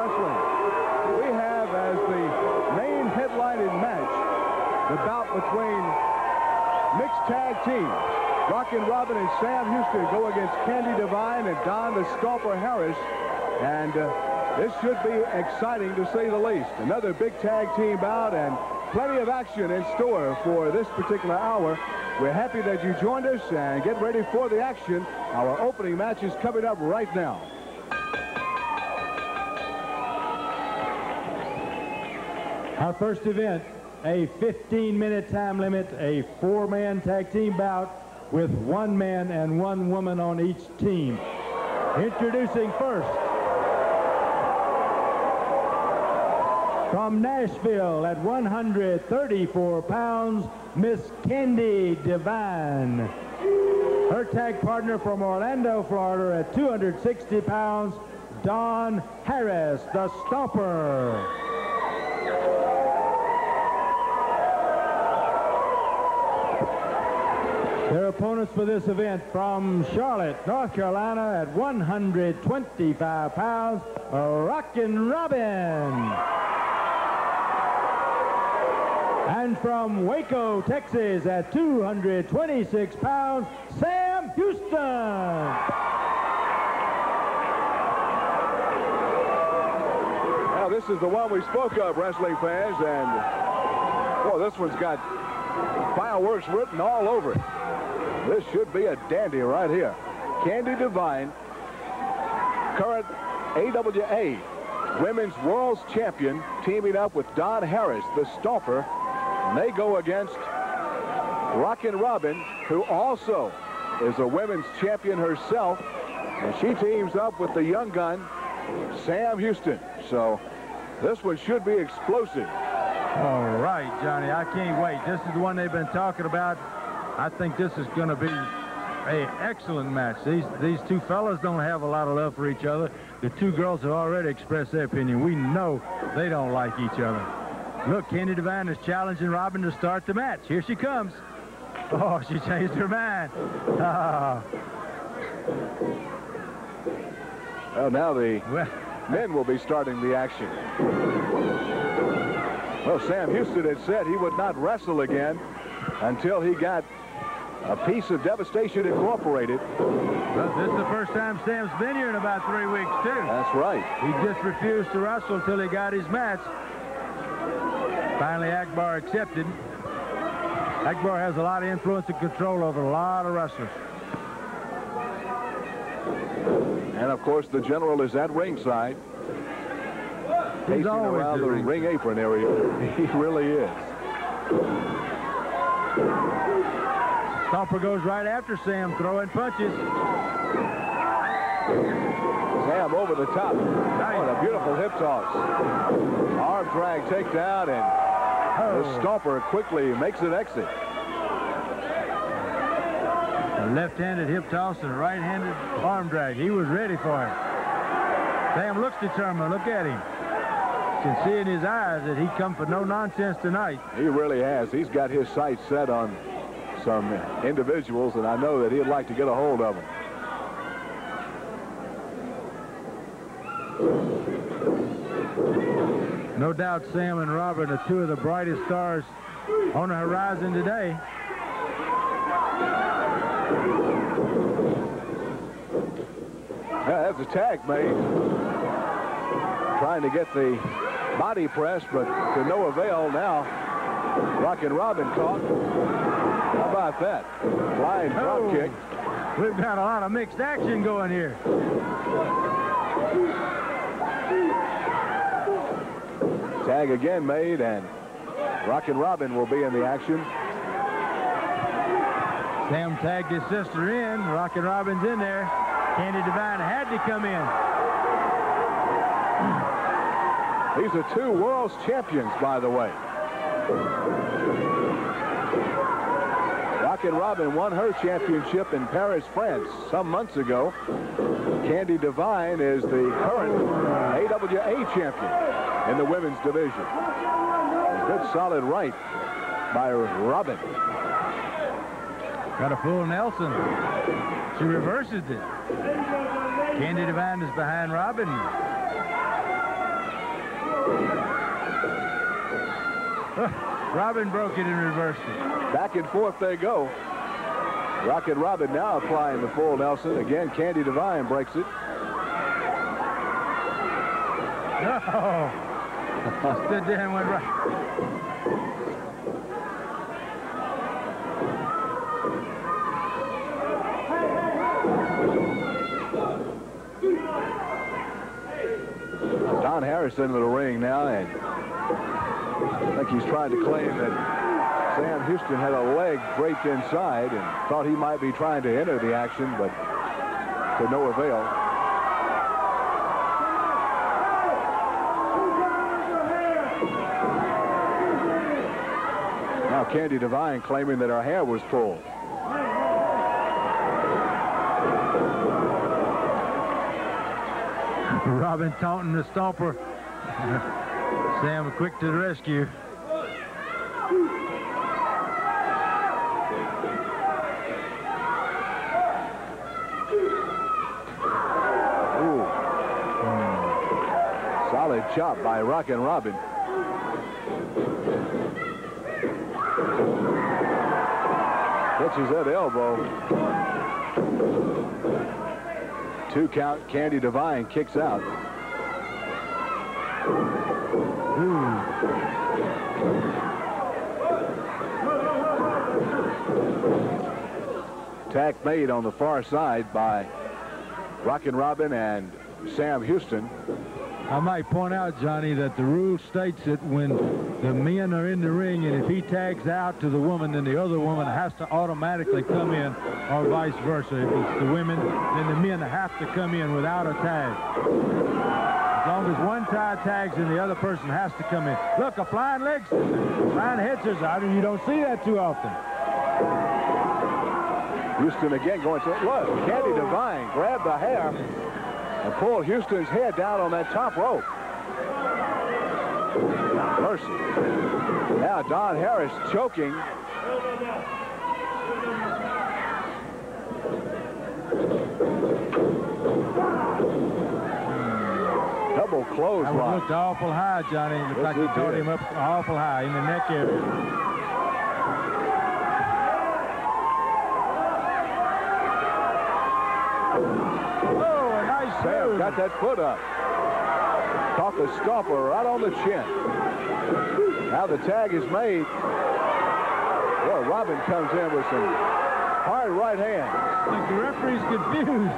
Wrestling. We have as the main headlining match the bout between mixed tag teams. Rockin' Robin and Sam Houston go against Candi Devine and Don the Stomper Harris. And this should be exciting to say the least. Another big tag team bout and plenty of action in store for this particular hour. We're happy that you joined us and get ready for the action. Our opening match is coming up right now. Our first event, a 15-minute time limit, a 4-man tag team bout with 1 man and 1 woman on each team. Introducing first, from Nashville at 134 pounds, Miss Candi Devine. Her tag partner from Orlando, Florida at 260 pounds, Don Harris, the Stomper. Their opponents for this event from Charlotte, North Carolina at 125 pounds, Rockin' Robin. And from Waco, Texas at 226 pounds, Sam Houston. Now this is the one we spoke of, wrestling fans, and boy, this one's got fireworks written all over it. This should be a dandy right here. Candi Devine, current AWA Women's World's Champion, teaming up with Don Harris, the Stomper. And they go against Rockin' Robin, who also is a women's champion herself. And she teams up with the young gun, Sam Houston. So this one should be explosive. All right, Johnny, I can't wait. This is the one they've been talking about. I think this is going to be an excellent match. These two fellas don't have a lot of love for each other. The two girls have already expressed their opinion. We know they don't like each other. Look, Candi Devine is challenging Robin to start the match. Here she comes. Oh, she changed her mind. Oh. Well, now the men will be starting the action. Well, Sam Houston had said he would not wrestle again until he got a piece of Devastation Incorporated. Well, this is the first time Sam's been here in about 3 weeks, too. That's right. He just refused to wrestle until he got his match. Finally, Akbar accepted. Akbar has a lot of influence and control over a lot of wrestlers. And, of course, the general is at ringside. He's pacing always around the ring apron area. He really is. Stomper goes right after Sam, throwing punches. Sam over the top. Nice. Oh, a beautiful hip toss. Arm drag takedown, and the Stomper quickly makes an exit. A left-handed hip toss and a right-handed arm drag. He was ready for it. Sam looks determined. Look at him. You can see in his eyes that he come for no nonsense tonight. He really has. He's got his sights set on some individuals, and I know that he'd like to get a hold of them. No doubt Sam and Robin are two of the brightest stars on the horizon today. Yeah, that's a tag made. Trying to get the body press, but to no avail. Now Rockin' Robin caught. How about that? Flying drop kick. We've got a lot of mixed action going here. Tag again made, and Rockin' Robin will be in the action. Sam tagged his sister in. Rockin' Robin's in there. Candi Devine had to come in. These are two world's champions, by the way. Rockin' Robin won her championship in Paris, France, some months ago. Candi Devine is the current AWA champion in the women's division. A good solid right by Robin. Got a full Nelson. She reverses it. Candi Devine is behind Robin. Robin broke it and reversed it. Back and forth they go. Rockin' Robin now applying the full Nelson. Again, Candi Devine breaks it. No. Stood there and went right. Don Harris into the ring now, and I think he's trying to claim that Sam Houston had a leg draped inside and thought he might be trying to enter the action, but to no avail. Now Candi Devine claiming that her hair was pulled. Robin taunting the stomper. Sam quick to the rescue. Ooh. Solid chop by Rockin' Robin. Pitches that elbow. 2 count. Candi Devine kicks out. Attack made on the far side by Rockin' Robin and Sam Houston. I might point out, Johnny, that the rule states that when the men are in the ring and if he tags out to the woman, then the other woman has to automatically come in, or vice versa. If it's the women, then the men have to come in without a tag. As long as one tie tags, then the other person has to come in. Look, a flying leg, flying head scissors. You don't see that too often. Houston again going to, look, Candi Devine grabbed the hair and pulled Houston's head down on that top rope. Mercy. Now Don Harris choking. Double clothesline. That looked awful high, Johnny. It looked like he caught him up awful high in the neck area. Sam got that foot up. Caught the stomper right on the chin. Now the tag is made. Well, Robin comes in with some hard right hand. I think the referee's confused.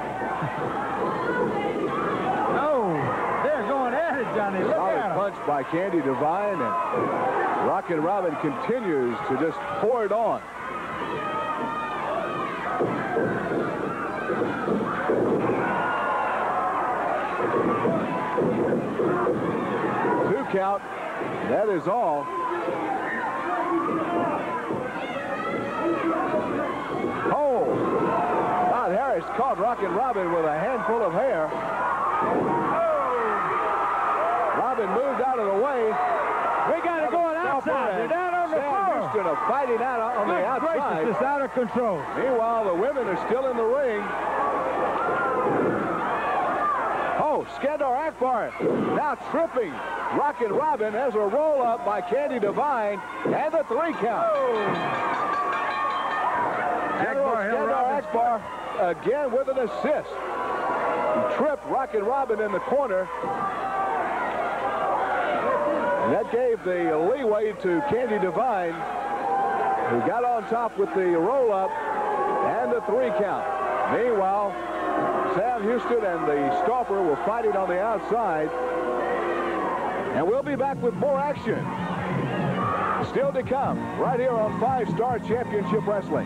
No, they're going at it, Johnny. Look at him. Punch by Candi Devine, and Rockin' Robin continues to just pour it on. Two count. That is all. Oh! Don Harris caught Rockin' Robin with a handful of hair. Robin moved out of the way. We got it going outside. They're down on the floor. Houston are fighting out on the outside. It's out of control. Meanwhile, the women are still in the ring. Oh, Skandor Akbar now tripping Rockin' Robin as a roll-up by Candi Devine, and the 3 count. Skandor Akbar again with an assist. He tripped Rockin' Robin in the corner. And that gave the leeway to Candi Devine, who got on top with the roll-up and the 3 count. Meanwhile, Sam Houston and the Stomper were fighting on the outside. And we'll be back with more action still to come right here on 5-Star Championship Wrestling.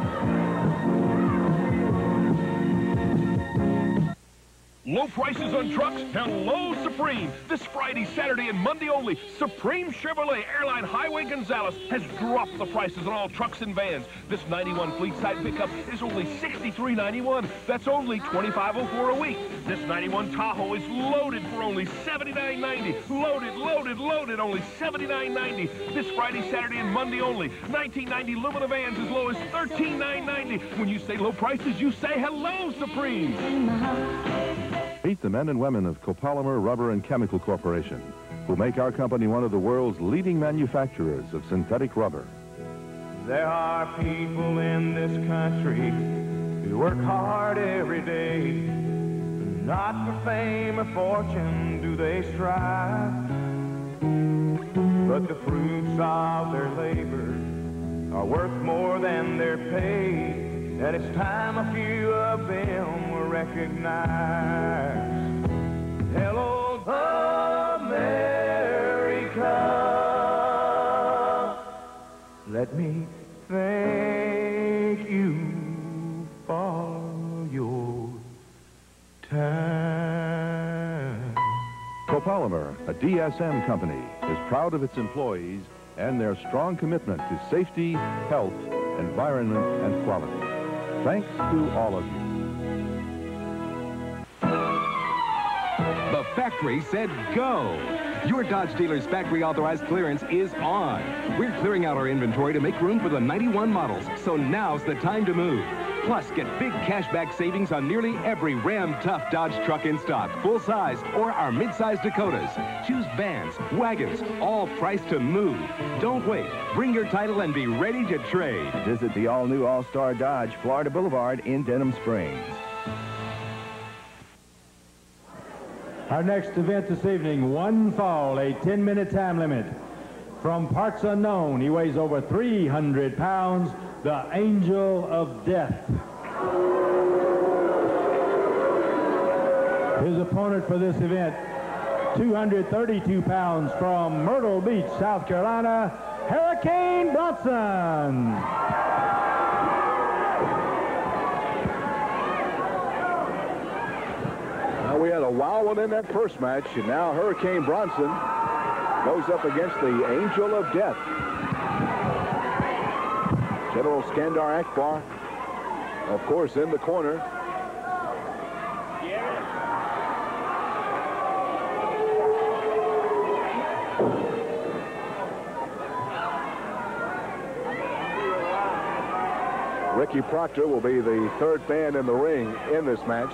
Low prices on trucks? Hello, Supreme. This Friday, Saturday, and Monday only, Supreme Chevrolet Airline Highway Gonzales has dropped the prices on all trucks and vans. This 91 fleet side pickup is only $63.91. That's only $25.04 a week. This 91 Tahoe is loaded for only $79.90. Loaded, only $79.90. This Friday, Saturday, and Monday only. 1990 Lumina vans as low as $13.990. When you say low prices, you say hello, Supreme. Meet the men and women of Copolymer Rubber and Chemical Corporation. who make our company one of the world's leading manufacturers of synthetic rubber. There are people in this country who work hard every day. Not for fame or fortune do they strive, but the fruits of their labor are worth more than their pay. And it's time a few of them were recognized. Hello, America. Let me thank you for your time. Copolymer, a DSM company, is proud of its employees and their strong commitment to safety, health, environment, and quality. Thanks to all of you. The factory said go. Your Dodge dealer's factory authorized clearance is on. We're clearing out our inventory to make room for the 91 models, so now's the time to move. Plus, get big cashback savings on nearly every Ram Tough Dodge truck in stock, full size, or our mid-size Dakotas. Choose vans, wagons, all priced to move. Don't wait. Bring your title and be ready to trade. Visit the all-new All-Star Dodge, Florida Boulevard in Denham Springs. Our next event this evening, one fall, a 10-minute time limit. From parts unknown, he weighs over 300 pounds, the Angel of Death. His opponent for this event, 232 pounds from Myrtle Beach, South Carolina, Hurricane Bronson. We had a wild one in that first match, and now Hurricane Bronson goes up against the Angel of Death. General Skandor Akbar, of course, in the corner. Ricky Proctor will be the third man in the ring in this match.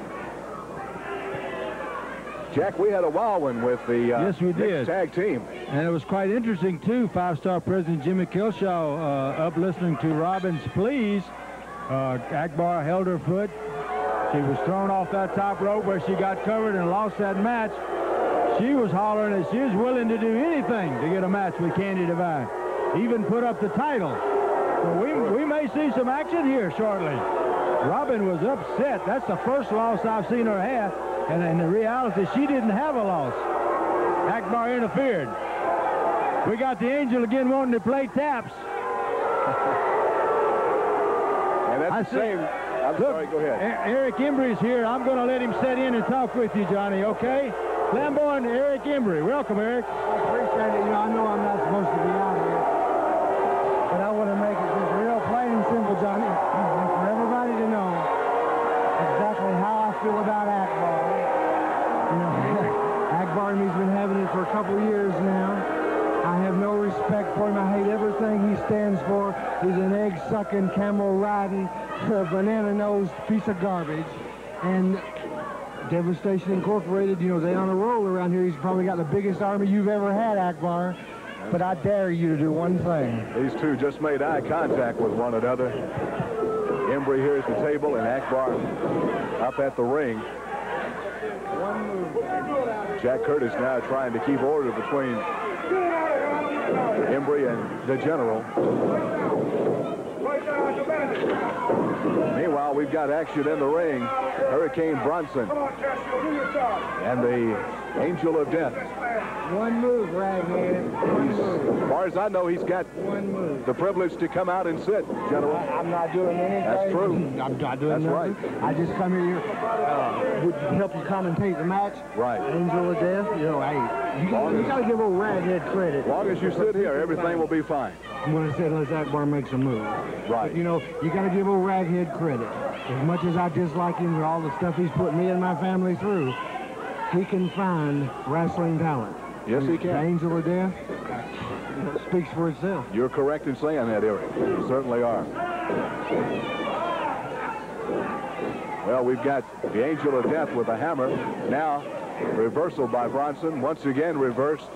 Jack, we had a wild one with the yes, we did. tag team. And it was quite interesting, too. Five-star President Jimmy Kilshaw up listening to Robin's pleas. Akbar held her foot. She was thrown off that top rope where she got covered and lost that match. She was hollering that she was willing to do anything to get a match with Candi Devine. Even put up the title. So we may see some action here shortly. Robin was upset. That's the first loss I've seen her have. And in the reality, she didn't have a loss. Akbar interfered. We got the Angel again wanting to play taps. And that's the same. I'm sorry, go ahead. Eric Embry's here. I'm going to let him sit in and talk with you, Johnny, okay? Flamboyant Eric Embry. Welcome, Eric. I appreciate it. You know, I know I'm not supposed to be out here. But I want to make it just real plain and simple, Johnny, for everybody to know exactly how I feel about Akbar. You know, Akbar and me's been having it for a couple years now. I have no respect for him. I hate everything he stands for. He's an egg-sucking, camel-riding, banana-nosed piece of garbage. And Devastation Incorporated, you know, they on a roll around here. He's probably got the biggest army you've ever had, Akbar. But I dare you to do one thing. These two just made eye contact with one another. Embry here at the table and Akbar up at the ring. Jack Curtis now trying to keep order between Embry and the General. Meanwhile, we've got action in the ring. Hurricane Bronson and the Angel of Death. One move, Raghead. As far as I know, he's got the privilege to come out and sit, General. I'm not doing anything. That's true. I'm not doing nothing. Right. I just come here would help you commentate the match. Right. Angel of Death. You know, hey, you got to give old Raghead credit. As long as you sit here, everything will be fine. I'm going to say unless Akbar makes a move. Right. But, you know, you got to give old Raghead credit. As much as I dislike him for all the stuff he's put me and my family through, he can find wrestling talent. Yes, he can. The Angel of Death speaks for itself. You're correct in saying that, Eric. You certainly are. Well, we've got the Angel of Death with a hammer. Now, Reversal by Bronson. Once again reversed.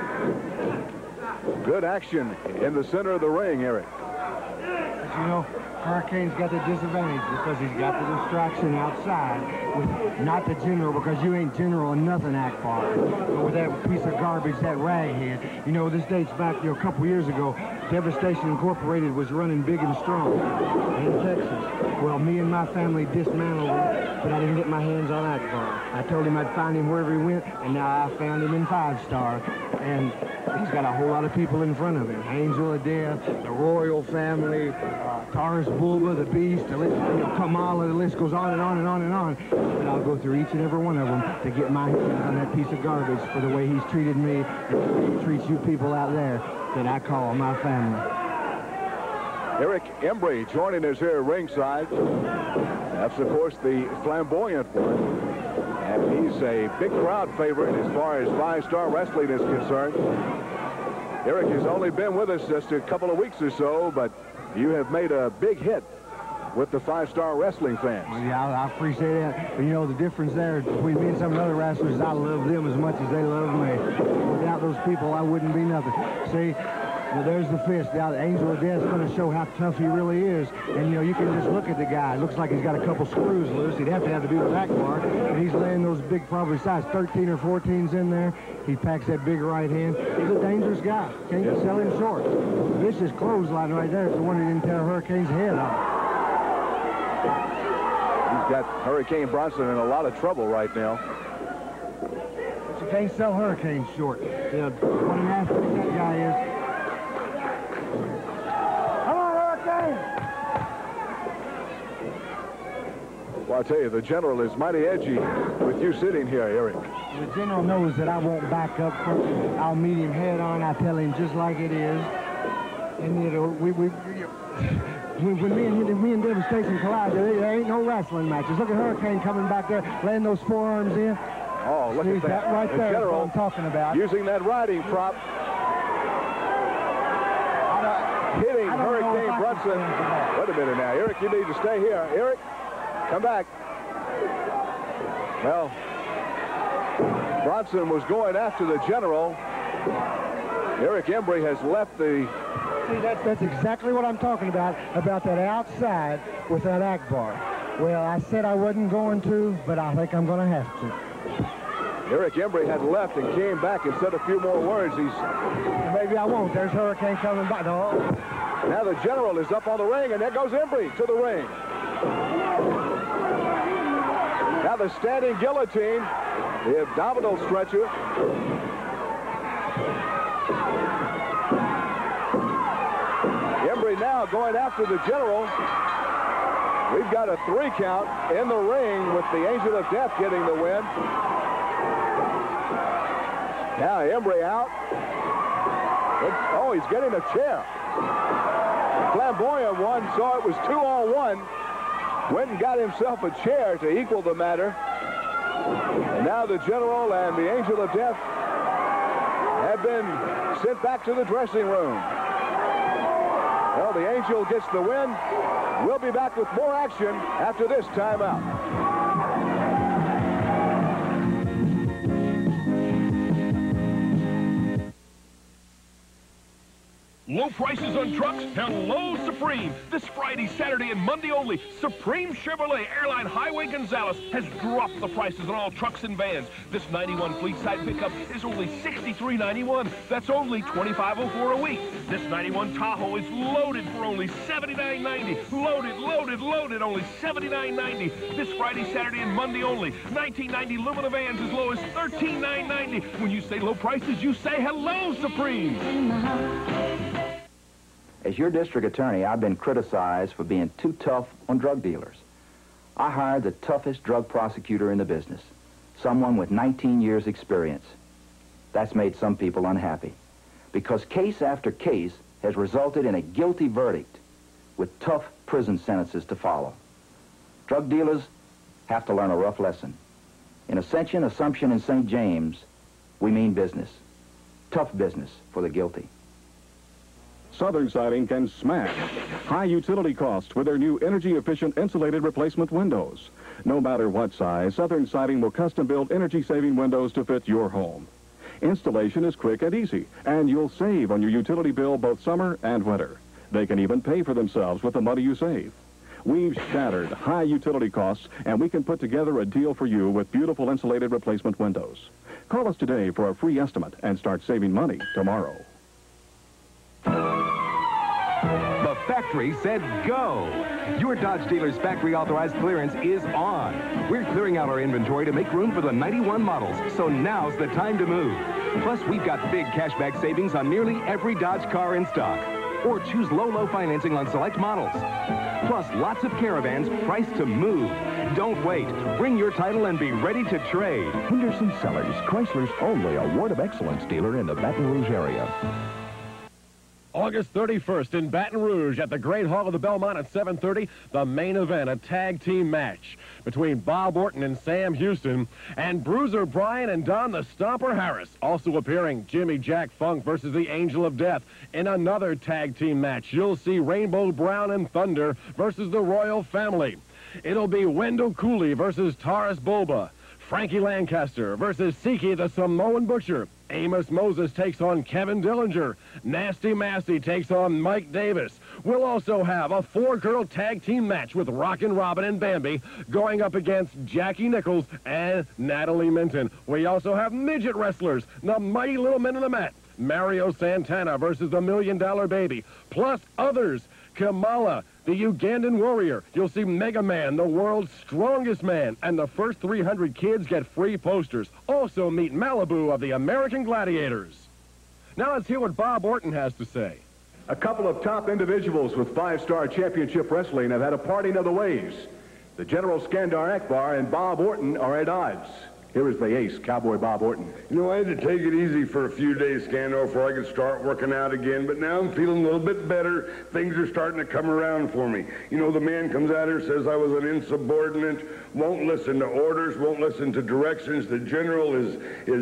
Good action in the center of the ring, Eric. But you know, Hurricane's got the disadvantage because he's got the distraction outside with not the general, because you ain't general or nothing, Akbar. But with that piece of garbage, that raghead. You know, this dates back, you know, a couple years ago. Devastation Incorporated was running big and strong in Texas. Well, me and my family dismantled him, but I didn't get my hands on Akbar. I told him I'd find him wherever he went, and now I found him in 5-star. And he's got a whole lot of people in front of him. Angel of Death, the royal family, Taurus Bulba, the Beast, the list, you know, Kamala, the list goes on and on and on and on. But I'll go through each and every one of them to get my hands on that piece of garbage for the way he's treated me and the way he treats you people out there that I call my family. Eric Embry joining us here at ringside. That's, of course, the flamboyant one. And he's a big crowd favorite as far as 5-star wrestling is concerned. Eric has only been with us just a couple of weeks or so, but you have made a big hit with the 5-star wrestling fans. Well, yeah, I appreciate that. But, you know, the difference there between me and some of the other wrestlers is I love them as much as they love me. Without those people, I wouldn't be nothing. See? Well, there's the fist. Now, the Angel of Death's going to show how tough he really is. And, you know, you can just look at the guy. It looks like he's got a couple screws loose. He'd have to be with Akbar. And he's laying those big, probably size 13 or 14s in there. He packs that big right hand. He's a dangerous guy. Can't sell him short. Vicious clothesline right there. It's the one that didn't tear Hurricane's head off. He's got Hurricane Bronson in a lot of trouble right now. But you can't sell Hurricane short. You know, what an athlete that guy is. Well, I'll tell you, the general is mighty edgy with you sitting here, Eric. The general knows that I won't back up from him. I'll meet him head on. I tell him just like it is. And, you know, when me and Devastation collide, there ain't no wrestling matches. Look at Hurricane coming back there, laying those forearms in. Oh, look at that. Right the there general is what I'm talking about. Using that riding prop. Hitting Hurricane Bronson. Wait a minute now. Eric, you need to stay here. Eric, come back. Well, Bronson was going after the general. Eric Embry has left the... See, that's exactly what I'm talking about that outside with that Akbar. Well, I said I wasn't going to, but I think I'm going to have to. Eric Embry had left and came back and said a few more words. Maybe I won't. There's Hurricane coming back. No. Now the general is up on the ring, and there goes Embry to the ring. Now the standing guillotine, the abdominal stretcher. Embry now going after the general. We've got a 3 count in the ring with the Angel of Death getting the win. Now Embry out. Oh, he's getting a chair. Flamboyant one saw it was 2-on-1. Went and got himself a chair to equal the matter. And now the general and the Angel of Death have been sent back to the dressing room. Well, the Angel gets the win. We'll be back with more action after this timeout. Low prices on trucks? Hello, Supreme. This Friday, Saturday, and Monday only, Supreme Chevrolet Airline Highway Gonzales has dropped the prices on all trucks and vans. This 91 fleet side pickup is only $63.91. That's only $25.04 a week. This 91 Tahoe is loaded for only $79.90. Loaded, only $79.90. This Friday, Saturday, and Monday only, 1990 Lumina vans as low as $13,990. When you say low prices, you say hello, Supreme. As your district attorney, I've been criticized for being too tough on drug dealers. I hired the toughest drug prosecutor in the business, someone with 19 years' experience. That's made some people unhappy, because case after case has resulted in a guilty verdict with tough prison sentences to follow. Drug dealers have to learn a rough lesson. In Ascension, Assumption, and St. James, we mean business. Tough business for the guilty. Southern Siding can smash high utility costs with their new energy-efficient insulated replacement windows. No matter what size, Southern Siding will custom-build energy-saving windows to fit your home. Installation is quick and easy, and you'll save on your utility bill both summer and winter. They can even pay for themselves with the money you save. We've shattered high utility costs, and we can put together a deal for you with beautiful insulated replacement windows. Call us today for a free estimate and start saving money tomorrow. The factory said go. Your Dodge dealer's factory authorized clearance is on. We're clearing out our inventory to make room for the 91 models, so now's the time to move. Plus, we've got big cashback savings on nearly every Dodge car in stock. Or choose low financing on select models. Plus, lots of Caravans priced to move. Don't wait. Bring your title and be ready to trade. Henderson Sellers, Chrysler's only Award of Excellence dealer in the Baton Rouge area. August 31st in Baton Rouge at the Great Hall of the Bellmont at 7:30, the main event, a tag team match between Bob Orton and Sam Houston, and Bruiser Bryan and Don the Stomper Harris. Also appearing, Jimmy Jack Funk versus the Angel of Death. In another tag team match, you'll see Rainbow Brown and Thunder versus the Royal Family. It'll be Wendell Cooley versus Taurus Bulba. Frankie Lancaster versus Siki the Samoan Butcher. Amos Moses takes on Kevin Dillinger. Nasty Massey takes on Mike Davis. We'll also have a 4-girl tag team match with Rockin, Robin, and Bambi going up against Jackie Nichols and Natalie Minton. We also have midget wrestlers, the Mighty Little Men of the Mat. Mario Santana versus the $1 Million Baby, plus others. Kamala, the Ugandan Warrior. You'll see Mega Man, the world's strongest man. And the first 300 kids get free posters. Also meet Malibu of the American Gladiators. Now let's hear what Bob Orton has to say. A couple of top individuals with 5-star championship wrestling have had a parting of the ways. The General Skandor Akbar and Bob Orton are at odds. Here is the ace, Cowboy Bob Orton. You know, I had to take it easy for a few days, Skandor, before I could start working out again, but now I'm feeling a little bit better. Things are starting to come around for me. You know, the man comes out here, says I was an insubordinate, won't listen to orders, won't listen to directions. The General is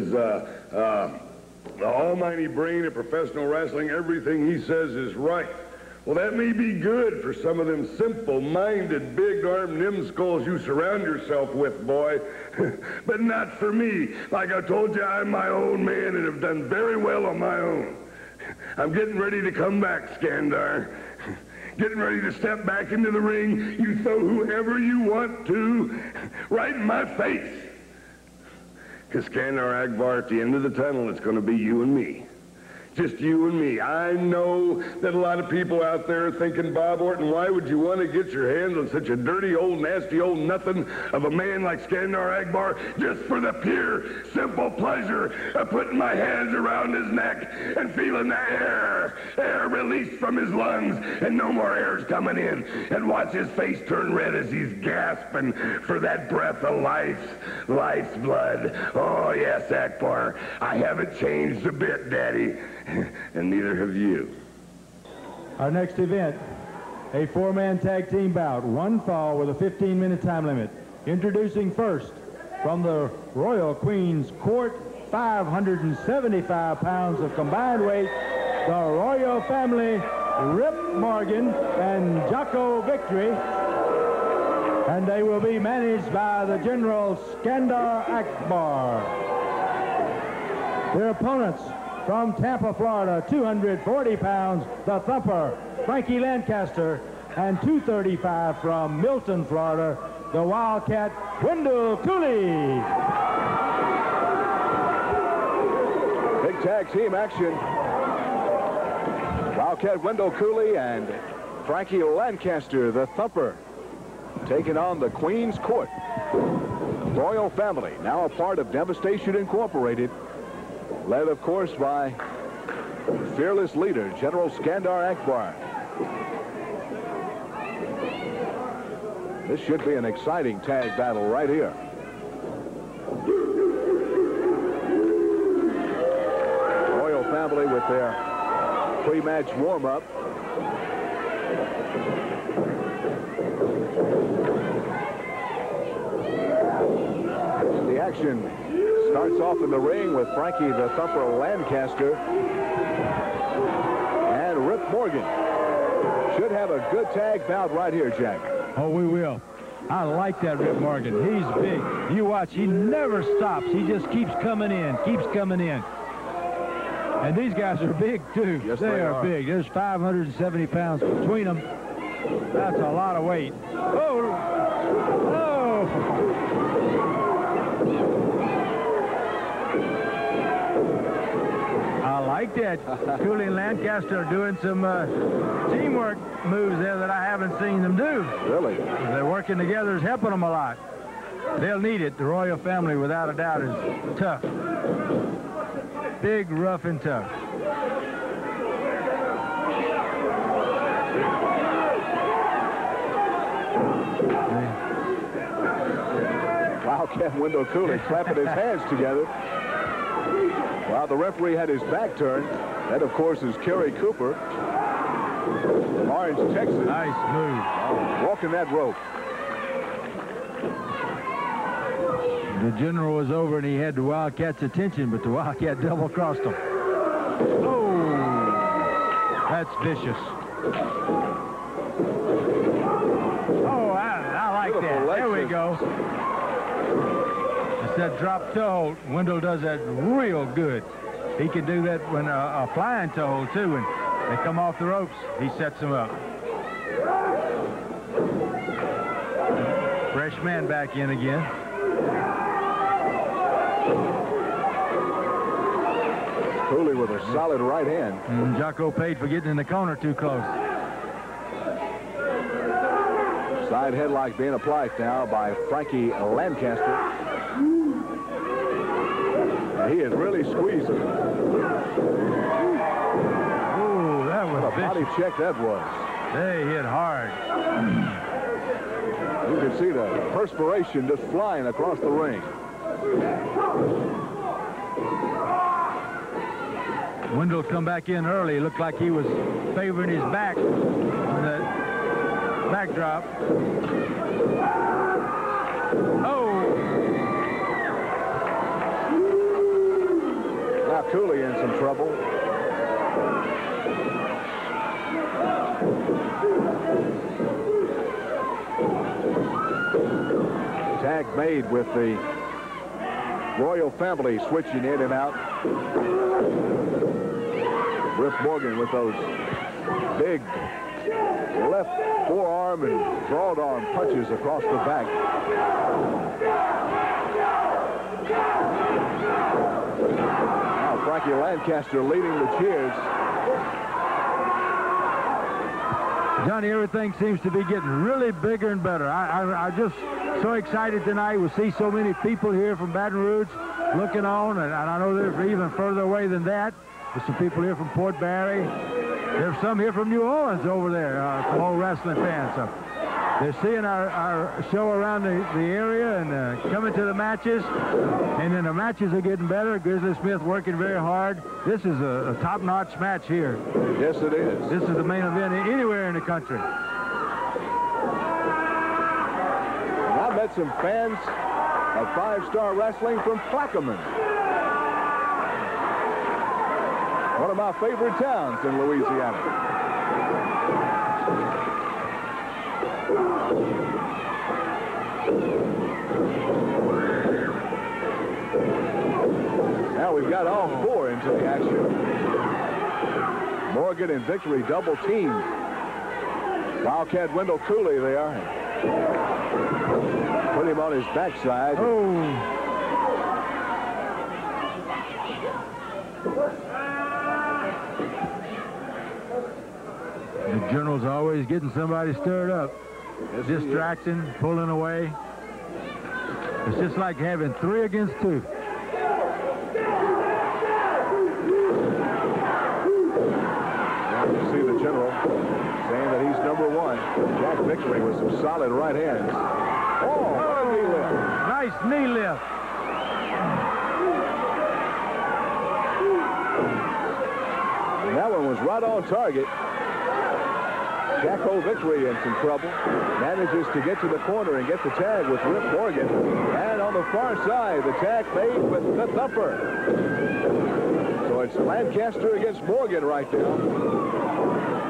the almighty brain of professional wrestling. Everything he says is right. Well, that may be good for some of them simple-minded, big-armed numbskulls you surround yourself with, boy. But not for me. Like I told you, I'm my own man and have done very well on my own. I'm getting ready to come back, Skandor. Getting ready to step back into the ring. You throw whoever you want to right in my face. Because Skandor Akbar, at the end of the tunnel, it's going to be you and me. Just you and me. I know that a lot of people out there are thinking, Bob Orton, why would you want to get your hands on such a dirty, old, nasty, old nothing of a man like Skandor Akbar just for the pure, simple pleasure of putting my hands around his neck and feeling the air released from his lungs and no more air's coming in, and watch his face turn red as he's gasping for that breath of life's blood. Oh, yes, Akbar, I haven't changed a bit, Daddy. And neither have you. Our next event, a 4-man tag team bout, one fall with a 15-minute time limit. Introducing first, from the Royal Queen's Court, 575 pounds of combined weight, the Royal Family, Rip Morgan and Jocko Victory. And they will be managed by the General Skandor Akbar. Their opponents, from Tampa, Florida, 240 pounds, the Thumper, Frankie Lancaster, and 235 from Milton, Florida, the Wildcat, Wendell Cooley. Big tag team action. Wildcat Wendell Cooley and Frankie Lancaster, the Thumper, taking on the Queen's Court. Royal Family, now a part of Devastation Incorporated, led, of course, by fearless leader, General Skandor Akbar. This should be an exciting tag battle right here. Royal Family with their pre-match warm-up. The action starts off in the ring with Frankie the Thumper Lancaster and Rip Morgan. Should have a good tag bout right here, Jack. Oh, we will. I like that Rip Morgan. He's big. You watch, he never stops. He just keeps coming in, keeps coming in. And these guys are big, too. Yes, they are big. There's 570 pounds between them. That's a lot of weight. Oh! Oh! I like that. Cooley and Lancaster are doing some teamwork moves there that I haven't seen them do. Really? They're working together, is helping them a lot. They'll need it. The royal family, without a doubt, is tough. Big, rough, and tough. Wildcat Wendell Cooley clapping his hands together while the referee had his back turned. That, of course, is Kerry Cooper, Orange, Texas. Nice move. Walking that rope. The general was over and he had the Wildcat's attention, but the Wildcat double-crossed him. Oh, that's vicious. Oh, I like that. There we go. It's that drop toe hold. Wendell does that real good. He can do that when a flying toe hold, too. When they come off the ropes, he sets them up. Fresh man back in again. Cooley with a solid right hand. And Jocko paid for getting in the corner too close. Side headlock being applied now by Frankie Lancaster. He is really squeezing. Ooh, that was what a body check that was. They hit hard. You can see the perspiration just flying across the ring. Wendell come back in early. It looked like he was favoring his back on the backdrop. Oh! Now Cooley in some trouble. Tag made with the royal family switching in and out. Rip Morgan with those big left forearm and broad arm punches across the back. Now Frankie Lancaster leading the cheers. Johnny, everything seems to be getting really bigger and better. I'm just so excited tonight. We'll see so many people here from Baton Rouge looking on, and I know they're even further away than that. There's some people here from Port Barry. There's some here from New Orleans over there, some old wrestling fans. So they're seeing our show around the area and coming to the matches. And then the matches are getting better. Grizzly Smith working very hard. This is a top-notch match here. Yes, it is. This is the main event anywhere in the country. I met some fans of Five-Star Wrestling from Plaquemine. One of my favorite towns in Louisiana. Now we've got all four into the action. Morgan and Victory double team. Wildcat Wendell Cooley there. Put him on his backside. Oh. The general's always getting somebody stirred up. Yes, distracting, pulling away. It's just like having 3 against 2. You see the general saying that he's number 1. Jack Victory with some solid right hands. Oh, knee lift. Nice knee lift. And that one was right on target. Jacko Victory in some trouble. Manages to get to the corner and get the tag with Rip Morgan. And on the far side, the tag made with the thumper. So it's Lancaster against Morgan right now.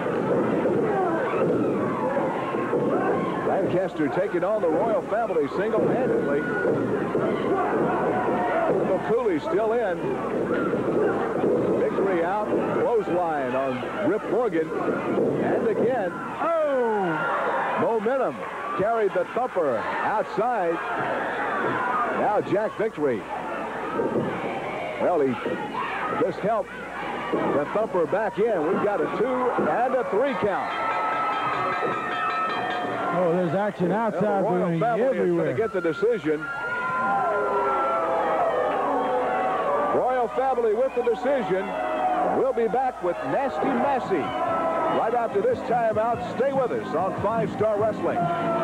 Lancaster taking on the Royal family single-handedly. Cooley still in. Victory out. Clothesline on Rip Morgan. And again. Oh! Momentum. Carried the thumper outside. Now Jack Victory. Well, he just helped the thumper back in. We've got a 2 and a 3 count. Oh, there's action outside the Royal family everywhere. is going to get the decision. Royal family with the decision. We'll be back with Nasty Massey right after this timeout. Stay with us on 5-Star Wrestling.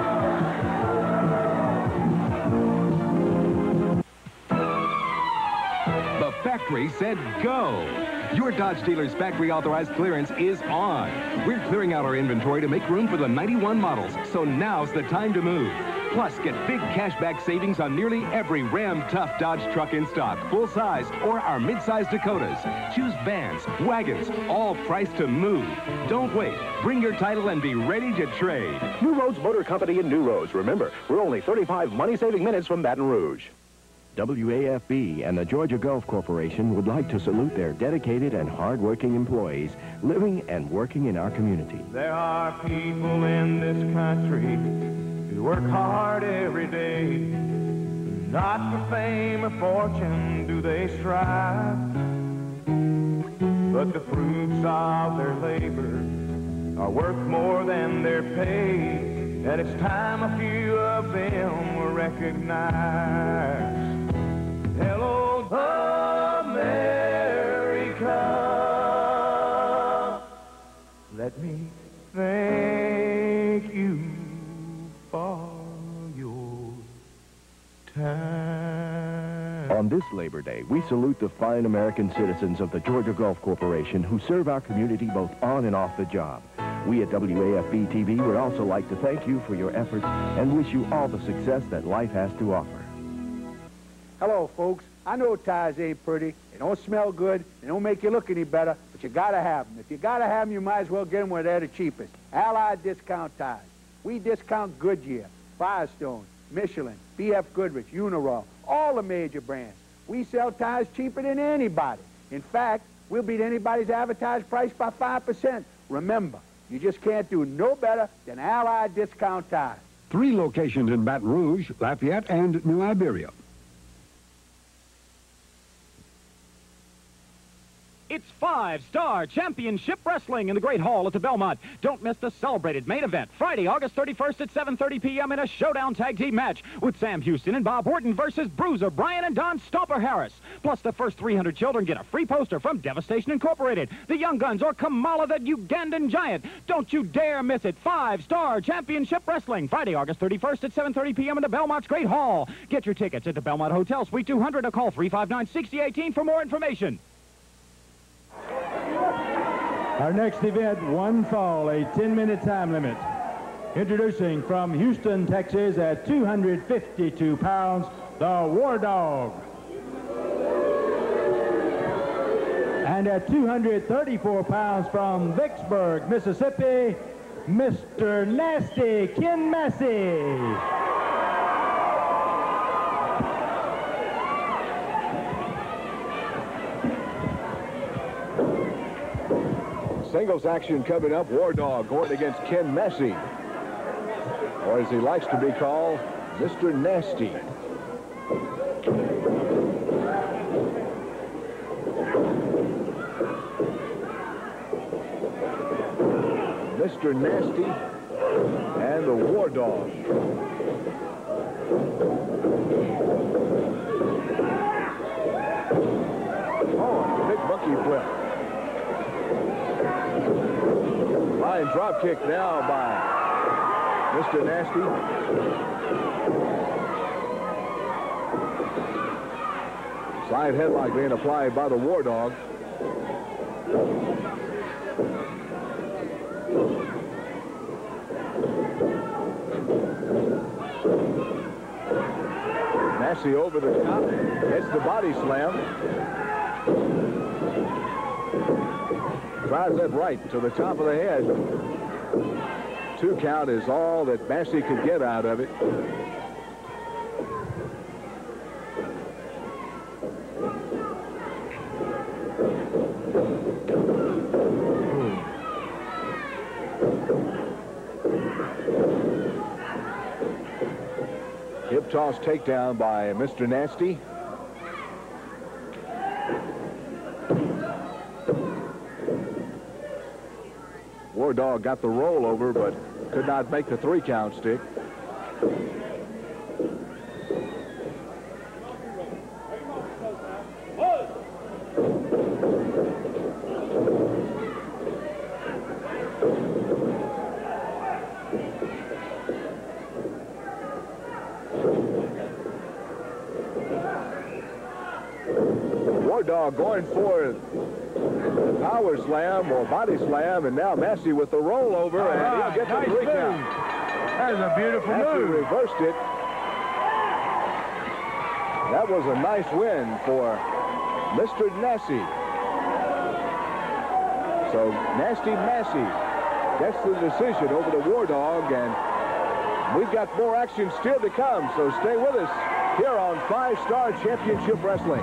The factory said go. Your Dodge dealer's factory authorized clearance is on. We're clearing out our inventory to make room for the 91 models, so now's the time to move. Plus, get big cashback savings on nearly every Ram Tough Dodge truck in stock, full size, or our mid-size Dakotas. Choose vans, wagons, all priced to move. Don't wait. Bring your title and be ready to trade. New Roads Motor Company in New Roads. Remember, we're only 35 money-saving minutes from Baton Rouge. WAFB and the Georgia Gulf Corporation would like to salute their dedicated and hard-working employees living and working in our community. There are people in this country who work hard every day. Not for fame or fortune do they strive, but the fruits of their labor are worth more than their pay, and it's time a few of them were recognized. Hello, America, let me thank you for your time. On this Labor Day, we salute the fine American citizens of the Georgia Gulf Corporation who serve our community both on and off the job. We at WAFB-TV would also like to thank you for your efforts and wish you all the success that life has to offer. Hello, folks. I know ties ain't pretty. They don't smell good. They don't make you look any better, but you gotta have them. If you gotta have them, you might as well get them where they're the cheapest. Allied Discount Ties. We discount Goodyear, Firestone, Michelin, BF Goodrich, Uniroyal, all the major brands. We sell ties cheaper than anybody. In fact, we'll beat anybody's advertised price by 5%. Remember, you just can't do no better than Allied Discount Ties. 3 locations in Baton Rouge, Lafayette, and New Iberia. It's 5-Star Championship Wrestling in the Great Hall at the Bellmont. Don't miss the celebrated main event, Friday, August 31st at 7:30 p.m. in a showdown tag team match with Sam Houston and Bob Orton versus Bruiser Bryan and Don Stomper Harris. Plus, the first 300 children get a free poster from Devastation Incorporated, the Young Guns, or Kamala the Ugandan Giant. Don't you dare miss it. 5-Star Championship Wrestling, Friday, August 31st at 7:30 p.m. in the Belmont's Great Hall. Get your tickets at the Belmont Hotel, Suite 200, or call 359-6018 for more information. Our next event, one fall, a 10-minute time limit. Introducing from Houston, Texas, at 252 pounds, the War Dog. And at 234 pounds from Vicksburg, Mississippi, Mr. Nasty Ken Massey. Singles action coming up. War Dog going against Ken Massey, or as he likes to be called, Mr. Nasty. Mr. Nasty and the War Dog. Oh, big monkey flip. Flying drop kick now by Mr. Nasty. Side headlock being applied by the War Dog. Massey over the top, gets the body slam. Drives that right to the top of the head. 2 count is all that Massey could get out of it. Hip toss takedown by Mr. Nasty. War Dog got the rollover, but could not make the 3 count stick. War Dog going for power slam or body slam, and now Massey with the rollover, and he'll get the 3 count. That is a beautiful move. Reversed it. That was a nice win for Mr. Massey. So Nasty Massey gets the decision over the War Dog, and we've got more action still to come, so stay with us here on 5-Star Championship Wrestling.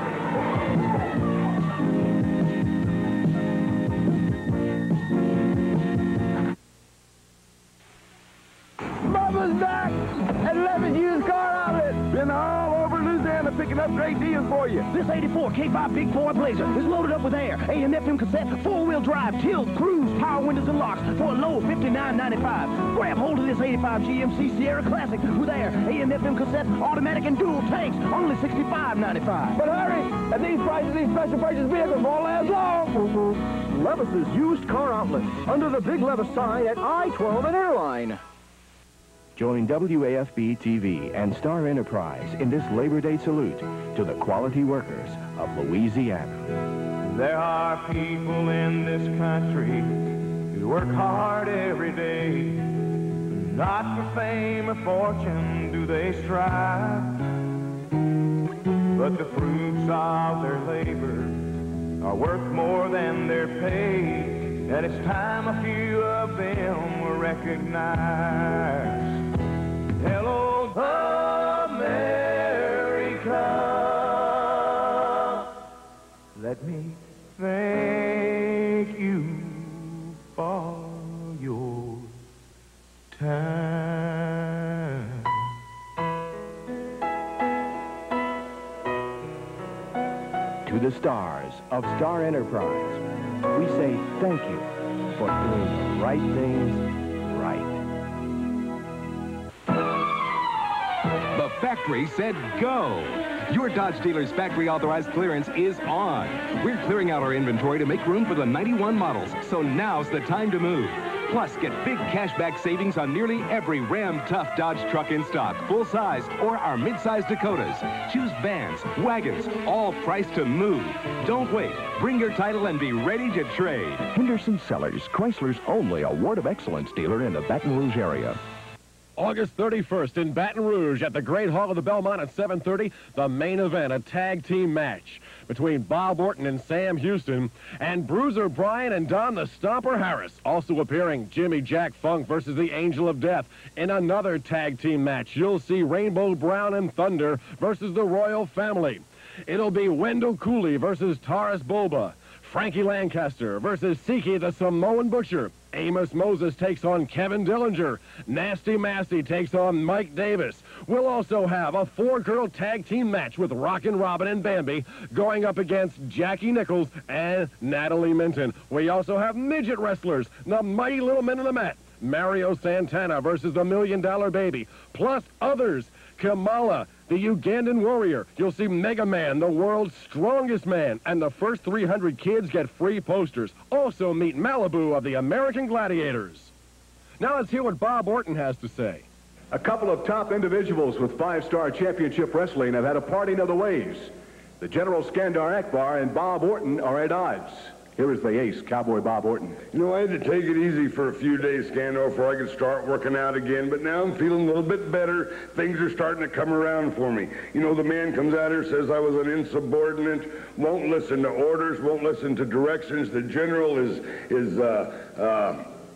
Bubba's back at 11 Used Car Outlet. Been all over Louisiana picking up great deals for you. This 84 K5 Big Boy Blazer is loaded up with air, AM FM cassette, 4-wheel drive, tilt, cruise, power windows and locks for a low of $59.95. Grab hold of this 85 GMC Sierra Classic with air, AM FM cassette, automatic and dual tanks, only $65.95. But hurry, at these prices, these special purchase vehicles won't last long. Levis's Used Car Outlet, under the big Levis sign at I-12 and Airline. Join WAFB TV and Star Enterprise in this Labor Day salute to the quality workers of Louisiana. There are people in this country who work hard every day. Not for fame or fortune do they strive, but the fruits of their labor are worth more than their pay. And it's time a few of them were recognized. Hello, America. Let me thank you for your time. To the stars of Star Enterprise, we say thank you for doing the right things right. The factory said go. Your Dodge dealer's factory authorized clearance is on. We're clearing out our inventory to make room for the 91 models, so now's the time to move. Plus, get big cashback savings on nearly every Ram Tough Dodge truck in stock, full size, or our mid-size Dakotas. Choose vans, wagons, all priced to move. Don't wait. Bring your title and be ready to trade. Henderson Sellers, Chrysler's only Award of Excellence dealer in the Baton Rouge area. August 31st in Baton Rouge at the Great Hall of the Bellmont at 7:30, the main event, a tag team match between Bob Orton and Sam Houston, and Bruiser Bryan and Don the Stomper Harris. Also appearing, Jimmy Jack Funk versus the Angel of Death. In another tag team match, you'll see Rainbow Brown and Thunder versus the Royal Family. It'll be Wendell Cooley versus Taurus Bulba. Frankie Lancaster versus Siki the Samoan Butcher. Amos Moses takes on Kevin Dillinger. Nasty Massey takes on Mike Davis. We'll also have a 4-girl tag team match with Rockin, Robin, and Bambi going up against Jackie Nichols and Natalie Minton. We also have midget wrestlers, the Mighty Little Men of the Mat. Mario Santana versus the $1 Million Baby, plus others. Kamala, the Ugandan Warrior. You'll see Mega Man, the world's strongest man, and the first 300 kids get free posters. Also meet Malibu of the American Gladiators. Now let's hear what Bob Orton has to say. A couple of top individuals with 5-Star Championship Wrestling have had a parting of the ways. The General Skandor Akbar and Bob Orton are at odds. Here is the ace, Cowboy Bob Orton. You know, I had to take it easy for a few days, Skandor, before I could start working out again, but now I'm feeling a little bit better. Things are starting to come around for me. You know, the man comes out here, says I was an insubordinate, won't listen to orders, won't listen to directions. The general is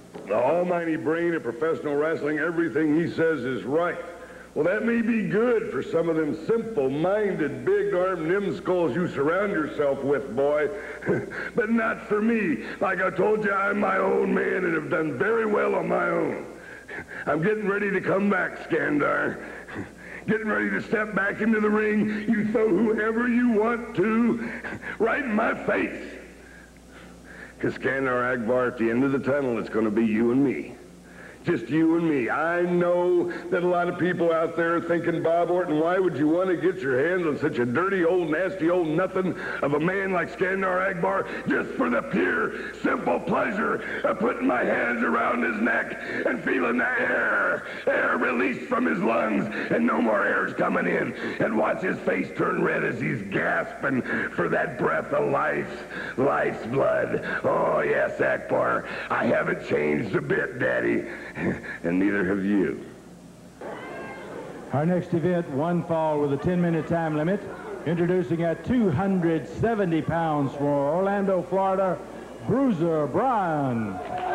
The almighty brain of professional wrestling, everything he says is right. Well, that may be good for some of them simple-minded, big-armed numbskulls you surround yourself with, boy. But not for me. Like I told you, I'm my own man and have done very well on my own. I'm getting ready to come back, Skandor. Getting ready to step back into the ring. You throw whoever you want to right in my face. Because Skandor, Akbar, at the end of the tunnel, it's going to be you and me. Just you and me. I know that a lot of people out there are thinking, Bob Orton, why would you want to get your hands on such a dirty, old, nasty, old nothing of a man like Skandor Akbar just for the pure, simple pleasure of putting my hands around his neck and feeling the air released from his lungs and no more air's coming in, and watch his face turn red as he's gasping for that breath of life's blood. Oh, yes, Akbar, I haven't changed a bit, Daddy. And neither have you. Our next event, one fall with a 10-minute time limit. Introducing at 270 pounds from Orlando, Florida, Bruiser Bryan.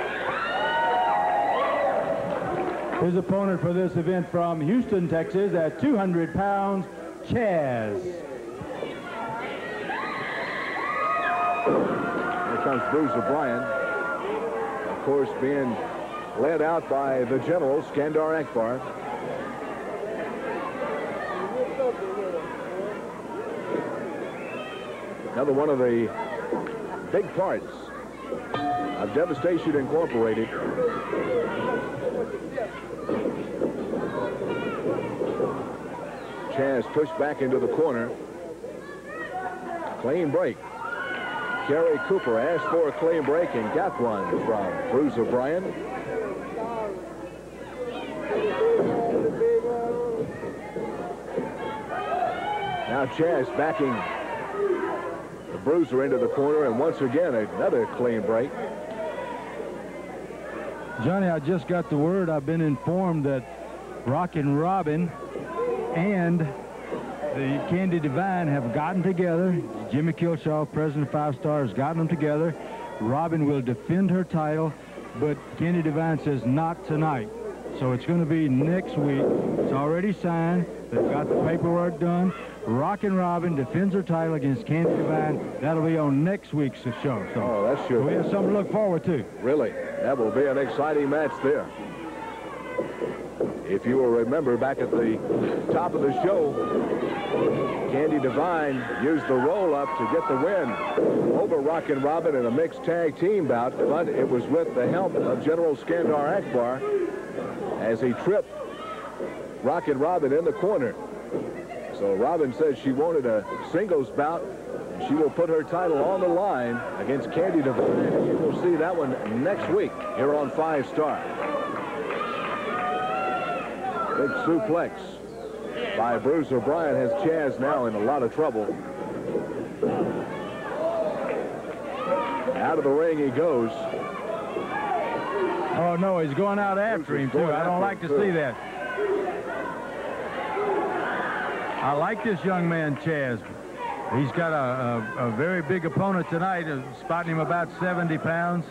His opponent for this event from Houston, Texas, at 200 pounds, Chaz. Here comes Bruiser Bryan. Of course, being led out by the general, Skandor Akbar. Another one of the big parts of Devastation Incorporated. Chaz pushed back into the corner. Clean break. Kerry Cooper asked for a clean break and got one from Bruiser Bryan. Now Chaz backing the Bruiser into the corner, and once again another clean break. Johnny, I just got the word. I've been informed that Rockin' Robin and the Candi Devine have gotten together. Jimmy Kilshaw, president of Five Stars, gotten them together. Robin will defend her title, but Candi Devine says not tonight. So it's going to be next week. It's already signed. They've got the paperwork done. Rockin' Robin defends her title against Candi Devine. That'll be on next week's show. So, that should. So we have something to look forward to. Really, that will be an exciting match there. If you will remember, back at the top of the show, Candi Devine used the roll-up to get the win over Rockin' Robin in a mixed tag team bout, but it was with the help of General Skandor Akbar as he tripped Rockin' Robin in the corner. So Robin says she wanted a singles bout, and she will put her title on the line against Candi Devine, and you will see that one next week here on 5 Star. Big suplex by Bruiser Bryan has Chaz now in a lot of trouble. Out of the ring he goes. Oh, no, he's going out after him, too. I don't like to see that. I like this young man, Chaz. He's got a very big opponent tonight, spotting him about 70 pounds.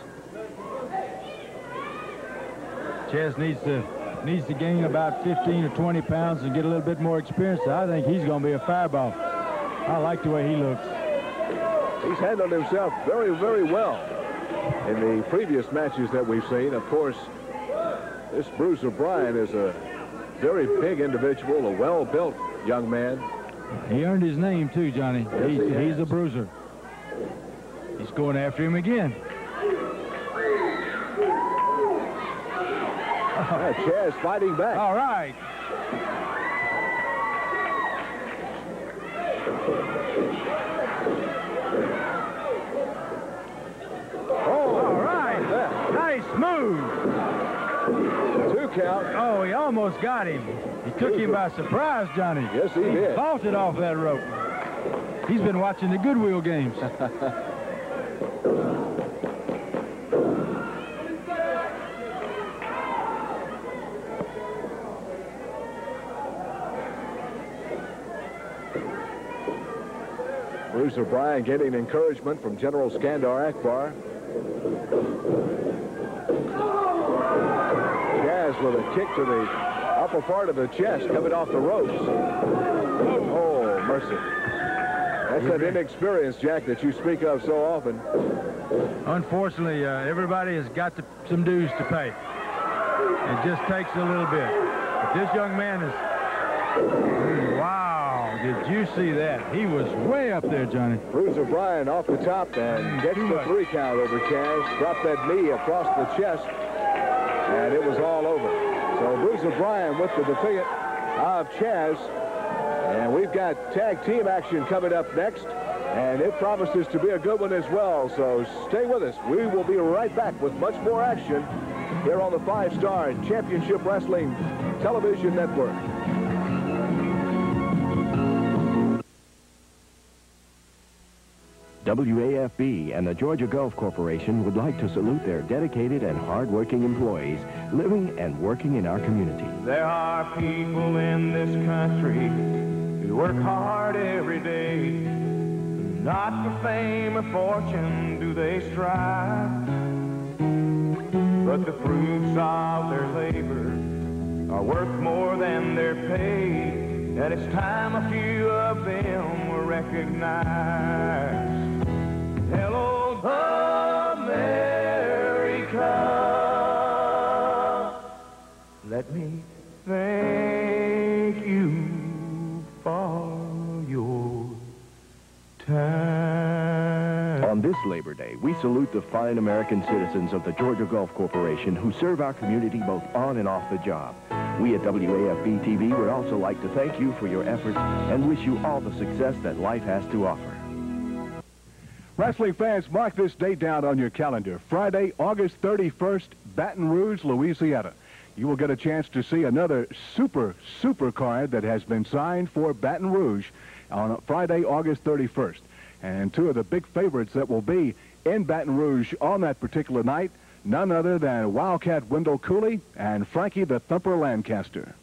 Chaz needs to gain about 15 or 20 pounds and get a little bit more experience. I think he's going to be a fireball. I like the way he looks. He's handled himself very, very well in the previous matches that we've seen. Of course, this Bruiser Bryan is a very big individual, a well-built young man. He earned his name, too, Johnny. Yes, he's a bruiser. He's going after him again. Chaz fighting back. All right. Oh, all right. Nice move. 2 count. Oh, he almost got him. He took him by surprise, Johnny. Yes, he did. He vaulted off that rope. He's been watching the Goodwill games. Bruiser Bryan getting encouragement from General Skandor Akbar. Chaz with a kick to the upper part of the chest coming off the ropes. Oh, mercy. That's that inexperience, Jack, that you speak of so often. Unfortunately, everybody has got some dues to pay. It just takes a little bit. But this young man is... Wow, did you see that? He was way up there, Johnny. Bruiser Bryan off the top and gets the 3 count over Chaz. Dropped that knee across the chest, and it was all over. So Bruiser Bryan with the defeat of Chaz. And we've got tag team action coming up next, and it promises to be a good one as well. So stay with us. We will be right back with much more action here on the 5-Star Championship Wrestling Television Network. WAFB and the Georgia Gulf Corporation would like to salute their dedicated and hard-working employees living and working in our community. There are people in this country who work hard every day. Not for fame or fortune do they strive, but the fruits of their labor are worth more than their pay. And it's time a few of them were recognized. Hello, America. Let me thank you for your time. On this Labor Day, we salute the fine American citizens of the Georgia Gulf Corporation who serve our community both on and off the job. We at WAFB TV would also like to thank you for your efforts and wish you all the success that life has to offer. Wrestling fans, mark this date down on your calendar. Friday, August 31st, Baton Rouge, Louisiana. You will get a chance to see another super card that has been signed for Baton Rouge on Friday, August 31st. And 2 of the big favorites that will be in Baton Rouge on that particular night, none other than Wildcat Wendell Cooley and Frankie the Thumper Lancaster.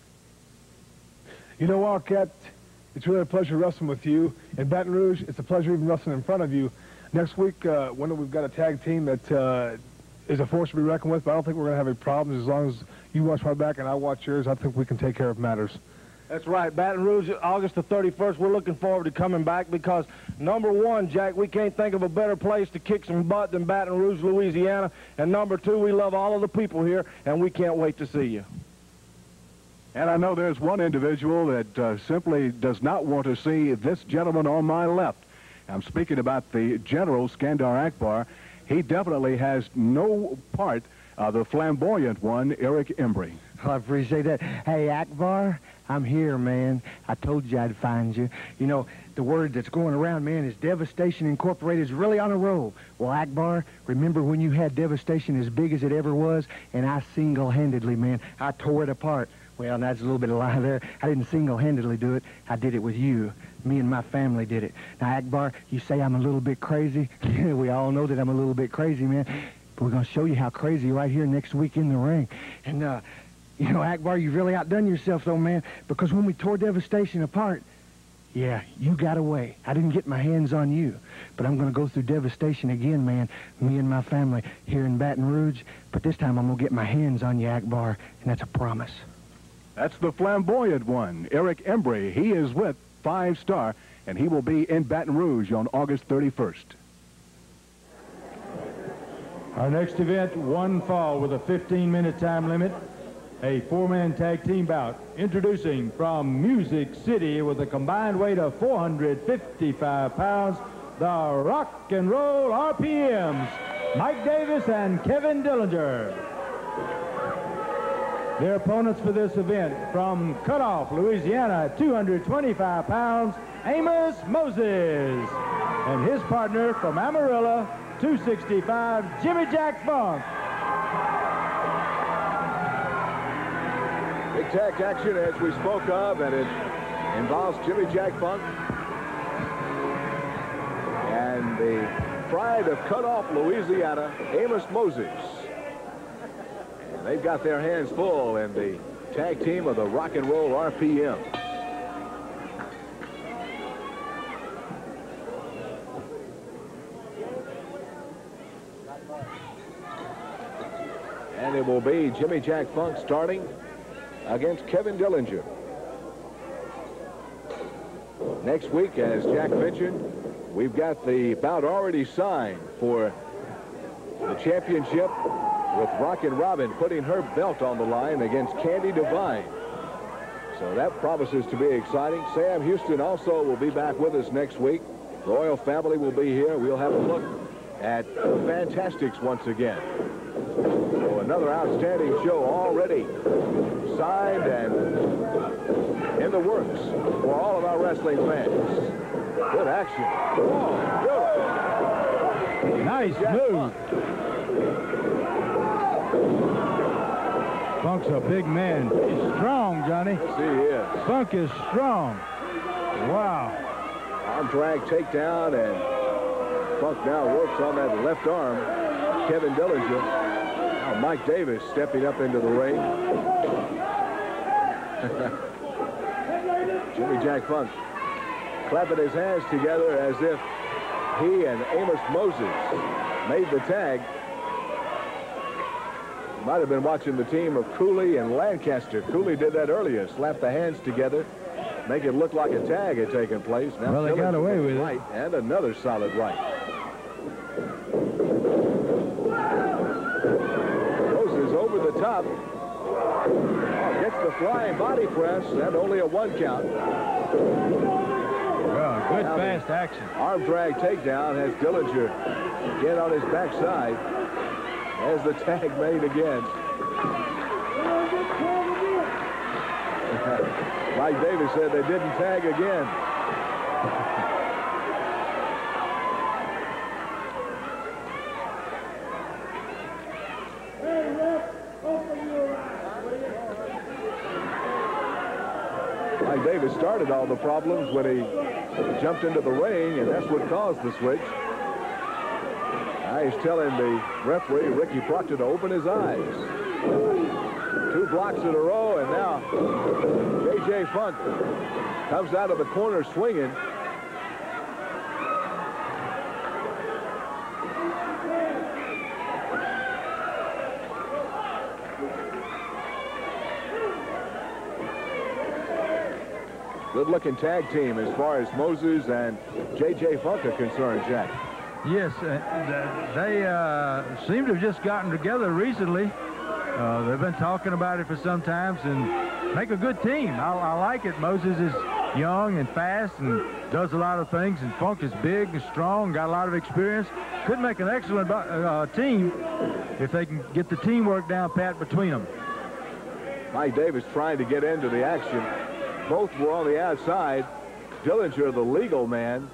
You know, Wildcat, it's really a pleasure wrestling with you. In Baton Rouge, it's a pleasure even wrestling in front of you. Next week, Wendell, we've got a tag team that is a force to be reckoned with, but I don't think we're going to have any problems as long as you watch my back and I watch yours. I think we can take care of matters. That's right. Baton Rouge, August the 31st, we're looking forward to coming back because, number 1, Jack, we can't think of a better place to kick some butt than Baton Rouge, Louisiana. And number 2, we love all of the people here, and we can't wait to see you. And I know there's one individual that simply does not want to see this gentleman on my left. I'm speaking about the General, Skandor Akbar. He definitely has no part of the flamboyant one, Eric Embry. Well, I appreciate that. Hey, Akbar, I'm here, man. I told you I'd find you. You know, the word that's going around, man, is Devastation Incorporated is really on a roll. Well, Akbar, remember when you had Devastation as big as it ever was? And I single-handedly, man, I tore it apart. Well, that's a little bit of a lie there. I didn't single-handedly do it. I did it with you. Me and my family did it. Now, Akbar, you say I'm a little bit crazy. We all know that I'm a little bit crazy, man. But we're going to show you how crazy right here next week in the ring. And, you know, Akbar, you've really outdone yourself, though, man, because when we tore Devastation apart, yeah, you got away. I didn't get my hands on you, but I'm going to go through Devastation again, man, me and my family here in Baton Rouge, but this time I'm going to get my hands on you, Akbar, and that's a promise. That's the flamboyant one, Eric Embry. He is with 5-Star, and he will be in Baton Rouge on August 31st. Our next event, 1 fall with a 15-minute time limit. A 4-man tag team bout. Introducing from Music City with a combined weight of 455 pounds, the Rock and Roll RPMs, Mike Davis and Kevin Dillinger. Their opponents for this event, from Cutoff, Louisiana, 225 pounds, Amos Moses. And his partner from Amarillo, 265, Jimmy Jack Funk. Big tag action as we spoke of, and it involves Jimmy Jack Funk and the pride of Cutoff, Louisiana, Amos Moses. And they've got their hands full in the tag team of the Rock and Roll RPM. And it will be Jimmy Jack Funk starting against Kevin Dillinger. Next week, as Jack mentioned, we've got the bout already signed for the championship with Rockin Robin putting her belt on the line against Candi Devine. So that promises to be exciting. Sam Houston also will be back with us next week. The Royal family will be here. We'll have a look at the Fantastics once again. So another outstanding show already signed and in the works for all of our wrestling fans. Good action. Oh, good. Nice move. Funk's a big man. He's strong, Johnny. Yes, he is. Funk is strong. Wow. Arm drag takedown, and Funk now works on that left arm. Kevin Dillinger. Now Mike Davis stepping up into the ring. Jimmy Jack Funk clapping his hands together as if he and Amos Moses made the tag. You might have been watching the team of Cooley and Lancaster. Cooley did that earlier, slapped the hands together, make it look like a tag had taken place. Now well, they got away with it. Right, and another solid right. Moses over the top. Oh, gets the flying body press, and only a 1 count. Well, good fast action. Arm drag takedown has Dillinger again on his backside. As the tag made again. Mike Davis said they didn't tag again. Mike Davis started all the problems when he jumped into the ring, and that's what caused the switch. Now he's telling the referee, Ricky Proctor, to open his eyes. 2 blocks in a row, and now J.J. Funk comes out of the corner swinging. Good-looking tag team as far as Moses and J.J. Funk are concerned, Jack. Yes, they seem to have just gotten together recently. They've been talking about it for some time and make a good team. I like it. Moses is young and fast and does a lot of things, and Funk is big and strong, got a lot of experience. Could make an excellent team if they can get the teamwork down pat between them. Mike Davis trying to get into the action. Both were on the outside. Dillinger, the legal man.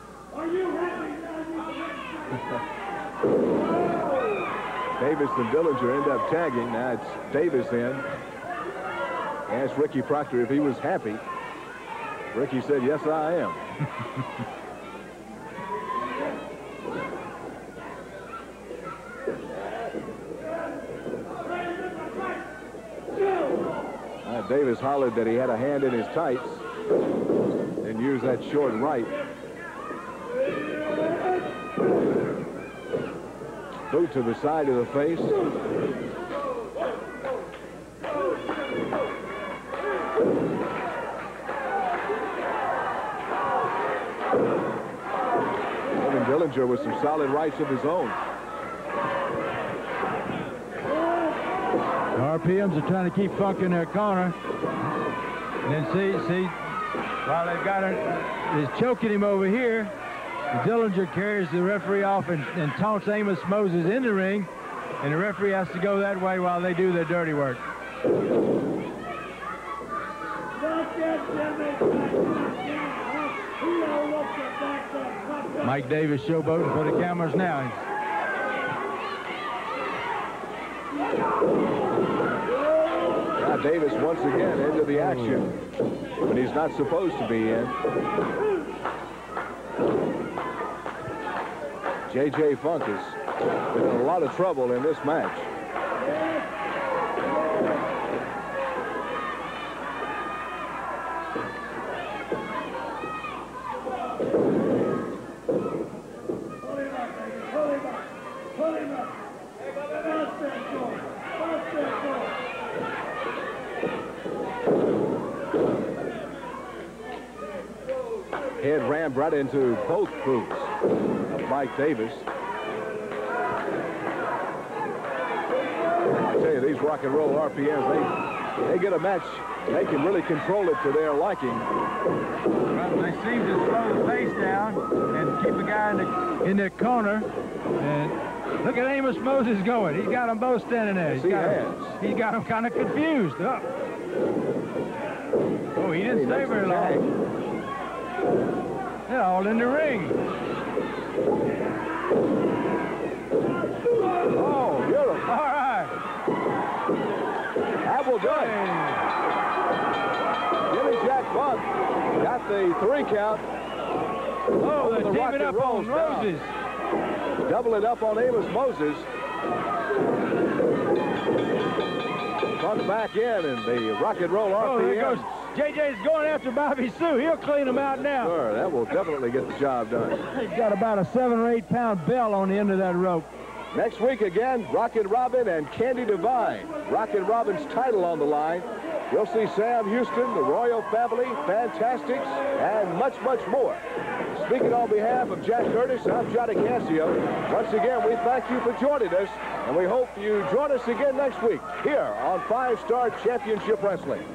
Davis and Dillinger end up tagging. Now it's Davis in. Asked Ricky Proctor if he was happy. Ricky said, yes, I am. Davis hollered that he had a hand in his tights and used that short right. Boot to the side of the face. Kevin Dillinger with some solid rights of his own. The RPMs are trying to keep Funk in their corner. And then see, while they've got it, is choking him over here. Dillinger carries the referee off and taunts Amos Moses in the ring, and the referee has to go that way while they do their dirty work. Mike Davis showboating for the cameras now. Now Davis once again into the action when he's not supposed to be in. J.J. Funk has been in a lot of trouble in this match. Head rammed right into both boots of Mike Davis. I tell you, these rock and roll RPMs, they get a match. They can really control it to their liking. Well, they seem to slow the pace down and keep the guy in the corner. And look at Amos Moses going. He's got them both standing there. He's got them kind of confused. Oh, he didn't stay very long. They're all in the ring. Oh, beautiful. All right. That will do it. Jimmy Jack Buck got the 3 count. Oh, they're teaming up on Moses. Double it up on Amos Moses. Buck back in and the rock and roll RPM. Oh, there goes. JJ's going after Bobby Sue. He'll clean him out now. Sure, that will definitely get the job done. He's got about a 7 or 8 pound bell on the end of that rope. Next week again, Rockin' Robin and Candi Devine. Rockin' Robin's title on the line. You'll see Sam Houston, the Royal Family, Fantastics, and much, much more. Speaking on behalf of Jack Curtis, I'm Johnny Cassio. Once again, we thank you for joining us, and we hope you join us again next week here on 5 Star Championship Wrestling.